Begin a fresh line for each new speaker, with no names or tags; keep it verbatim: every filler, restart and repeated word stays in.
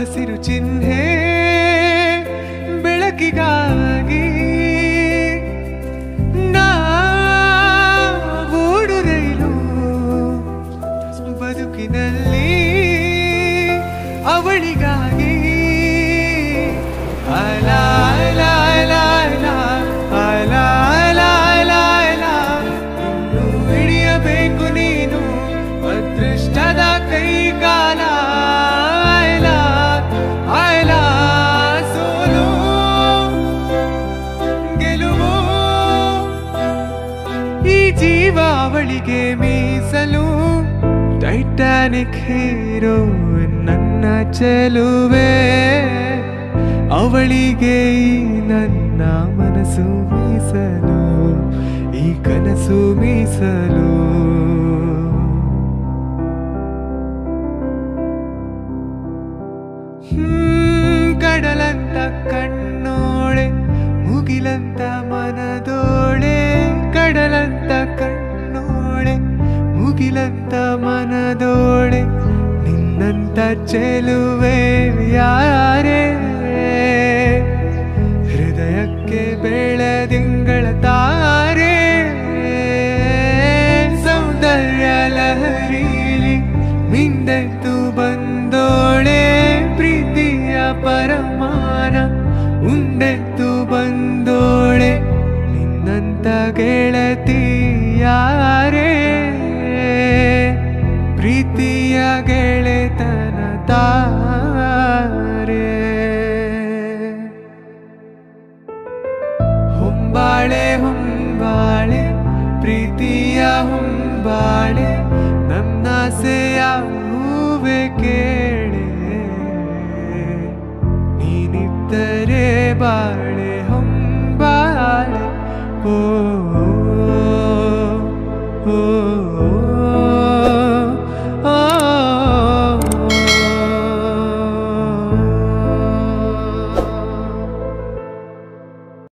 ಹಸಿರು ಚಿಹ್ನೆ ಬೆಳಕಿಗಾಗಿ ನಾವೂಡು ರೈಲು ಬದುಕಿನಲ್ಲಿ ಅವಳಿಗಾಗಿ ಅಲ ಅಲ ಅಲ ಅಲ ಅಲ ಅಲ ಅಲ ಇನ್ನು ಹಿಡಿಯಬೇಕು ನೀನು ಅದೃಷ್ಟದ ಕೈಗಾಲ ಅಲ ಅಲ ಸೋಲು ಗೆಲುವು ಈ ಜೀವ ಅವಳಿಗೆ ಮೀಸಲು ಟೈಟಾನಿಕ್ ಹೀರೋ ನನ್ನ ಚೆಲುವೆ ಅವಳಿಗೆ ಈ ನನ್ನ ಮನಸ್ಸು ಮೀಸಲು ಈ ಕನಸು ಮೀಸಲು ಹ್ಮ್ ಕಡಲಂತ ಕಣ್ಣೋಳೆ ಮುಗಿಲಂತ ಮನದೋಳೆ ಕಡಲಂತ ಕಣ್ಣೋಳೆ ಮುಗಿಲಂತ ಮನದೋಳೆ ನಿನ್ನಂತ ಚೆಲುವೆ ಯಾರೇ ಹೃದಯಕ್ಕೆ ಬೆಳದಿಂಗಳ ತಾರೆ ಸೌಂದರ್ಯ ಲಹರೀಲಿ ಮಿಂದೆದ್ದು ಬಂದೋಳೆ ಪ್ರೀತಿಯ ಪರಮಾನ ಉಂಡೆದ್ದು ಬಂದೋಳೆ ನಿನ್ನಂತ ಗೆಳತಿ ಯಾರೇ ಪ್ರೀತಿಯ ಗೆಳೆತನ ತಾರೆ ಹೊಂಬಾಳೆ ಹೊಂಬಾಳೆ ಪ್ರೀತಿಯ ಹೊಂಬಾಳೆ ನನ್ನಾಸೆಯ ಹೂವೆ ಕೇಳೆ ನೀನಿದ್ದರೆ ಬಾಳೆ ಹೊಂಬಾಳೆ ಓ